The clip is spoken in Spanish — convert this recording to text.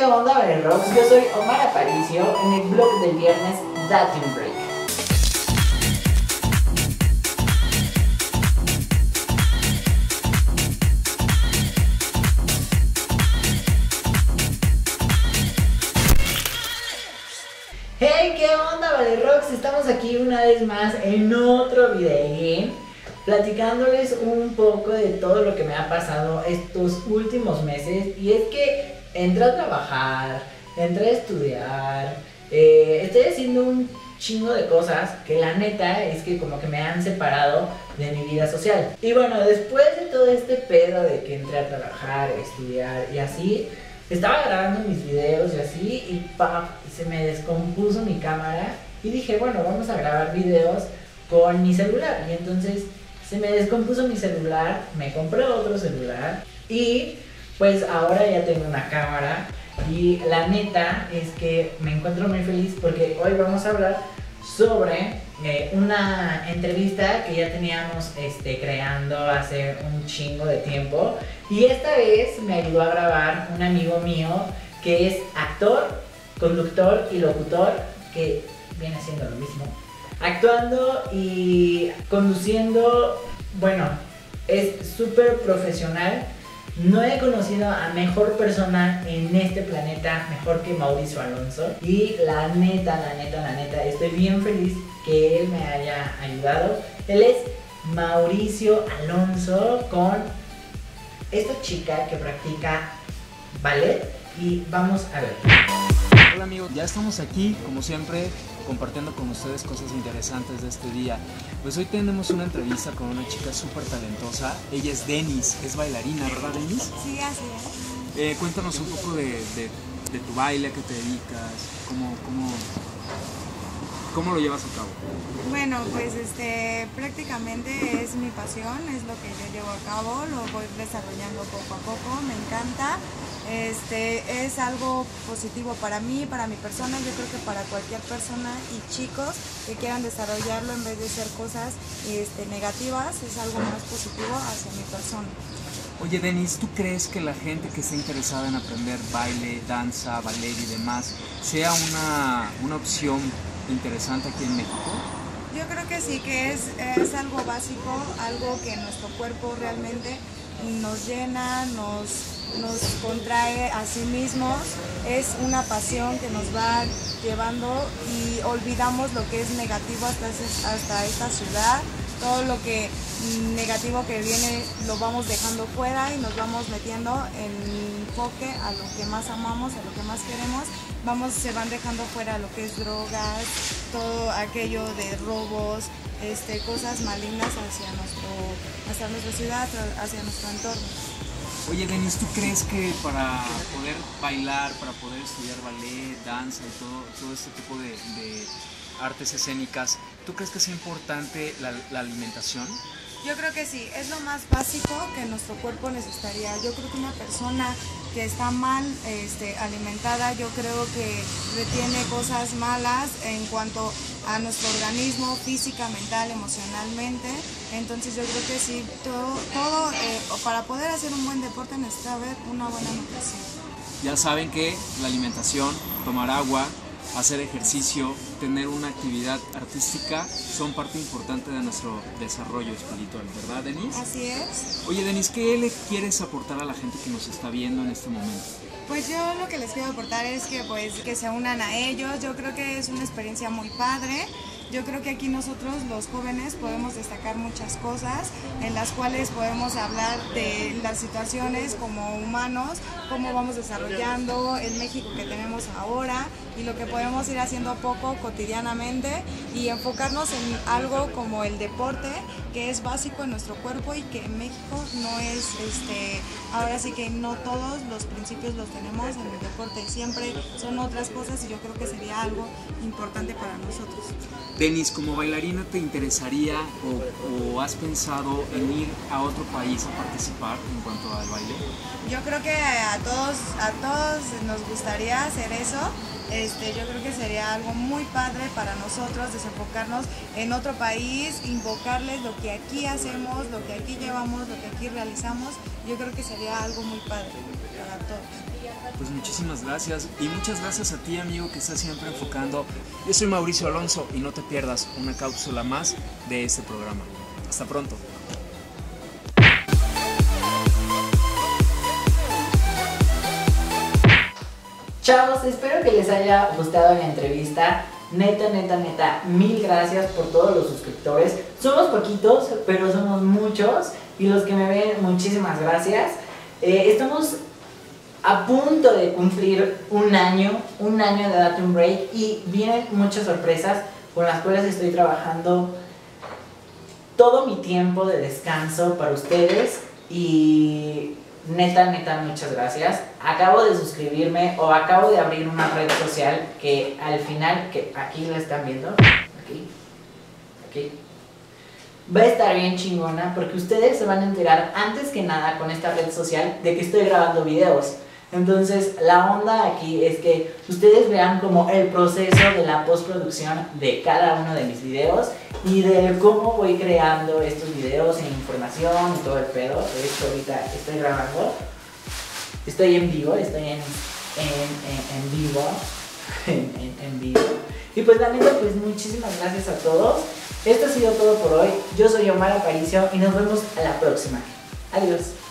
¿qué onda, Valerox? Yo soy Omar Aparicio en el blog del viernes Dating Break. Hey, ¿qué onda, Valerox? Estamos aquí una vez más en otro video platicándoles un poco de todo lo que me ha pasado estos últimos meses. Y es que entré a trabajar, entré a estudiar, estoy haciendo un chingo de cosas que la neta es que como que me han separado de mi vida social. Y bueno, después de todo este pedo de que entré a trabajar, estudiar y así, estaba grabando mis videos y así, y se me descompuso mi cámara. Y dije, bueno, vamos a grabar videos con mi celular. Y entonces se me descompuso mi celular, me compré otro celular y pues ahora ya tengo una cámara. Y la neta es que me encuentro muy feliz porque hoy vamos a hablar sobre una entrevista que ya teníamos creando hace un chingo de tiempo. Y esta vez me ayudó a grabar un amigo mío que es actor, conductor y locutor, que viene siendo lo mismo, actuando y conduciendo. Bueno, es súper profesional. No he conocido a mejor persona en este planeta, mejor que Mauricio Alonso. Y la neta, estoy bien feliz que él me haya ayudado. Él es Mauricio Alonso, con esta chica que practica ballet. Y vamos a ver. Hola amigos, ya estamos aquí como siempre compartiendo con ustedes cosas interesantes de este día. Pues hoy tenemos una entrevista con una chica súper talentosa. Ella es Denis, es bailarina, ¿verdad, Denis? Sí, así es. Cuéntanos un poco de tu baile, a qué te dedicas, cómo lo llevas a cabo. Bueno, pues prácticamente es mi pasión, es lo que yo llevo a cabo, lo voy desarrollando poco a poco, me encanta. Es algo positivo para mí, para mi persona, yo creo que para cualquier persona y chicos que quieran desarrollarlo en vez de ser cosas negativas, es algo más positivo hacia mi persona. Oye Denis, ¿tú crees que la gente que esté interesada en aprender baile, danza, ballet y demás sea una opción interesante aquí en México? Yo creo que sí, que es algo básico, algo que nuestro cuerpo realmente nos llena, nos contrae a sí mismos. Es una pasión que nos va llevando y olvidamos lo que es negativo hasta esta ciudad. Todo lo que negativo que viene lo vamos dejando fuera y nos vamos metiendo en enfoque a lo que más amamos, a lo que más queremos. Se van dejando fuera lo que es drogas, todo aquello de robos, cosas malignas hacia nuestra ciudad, hacia nuestro entorno. Oye Denis, ¿tú crees que para poder bailar, para poder estudiar ballet, danza y todo este tipo de artes escénicas, ¿tú crees que es importante la alimentación? Yo creo que sí, es lo más básico que nuestro cuerpo necesitaría. Yo creo que una persona que está mal alimentada, yo creo que retiene cosas malas en cuanto a nuestro organismo, física, mental, emocionalmente. Entonces yo creo que sí, todo para poder hacer un buen deporte necesita haber una buena nutrición. Ya saben que la alimentación, tomar agua, hacer ejercicio, tener una actividad artística son parte importante de nuestro desarrollo espiritual, ¿verdad, Denis? Así es. Oye, Denis, ¿qué le quieres aportar a la gente que nos está viendo en este momento? Pues yo lo que les quiero aportar es que se unan a ellos. Yo creo que es una experiencia muy padre. Yo creo que aquí nosotros los jóvenes podemos destacar muchas cosas en las cuales podemos hablar de las situaciones como humanos, cómo vamos desarrollando el México que tenemos ahora y lo que podemos ir haciendo poco cotidianamente y enfocarnos en algo como el deporte, que es básico en nuestro cuerpo y que en México no es, ahora sí que no todos los principios los tenemos en el deporte, siempre son otras cosas y yo creo que sería algo importante para nosotros. Denis, como bailarina, ¿te interesaría o has pensado en ir a otro país a participar en cuanto al baile? Yo creo que a todos nos gustaría hacer eso. Yo creo que sería algo muy padre para nosotros desenfocarnos en otro país, invocarles lo que aquí hacemos, lo que aquí llevamos, lo que aquí realizamos. Yo creo que sería algo muy padre para todos. pues muchísimas gracias. Y muchas gracias a ti, amigo, que estás siempre enfocando. Yo soy Mauricio Alonso y no te pierdas una cápsula más de este programa. Hasta pronto. Chavos, espero que les haya gustado la entrevista. Neta, neta, neta, mil gracias por todos los suscriptores. Somos poquitos, pero somos muchos. Y los que me ven, muchísimas gracias. Estamos a punto de cumplir un año de Date un Break. Y vienen muchas sorpresas con las cuales estoy trabajando todo mi tiempo de descanso para ustedes. Y neta, neta, muchas gracias. Acabo de suscribirme o acabo de abrir una red social que al final, que aquí la están viendo, aquí, va a estar bien chingona porque ustedes se van a enterar antes que nada con esta red social de que estoy grabando videos. Entonces la onda aquí es que ustedes vean como el proceso de la postproducción de cada uno de mis videos y de cómo voy creando estos videos en información y todo el pedo. De hecho ahorita estoy grabando, estoy en vivo, estoy en vivo. Y pues la neta, pues muchísimas gracias a todos. Esto ha sido todo por hoy. Yo soy Omar Aparicio y nos vemos a la próxima. Adiós.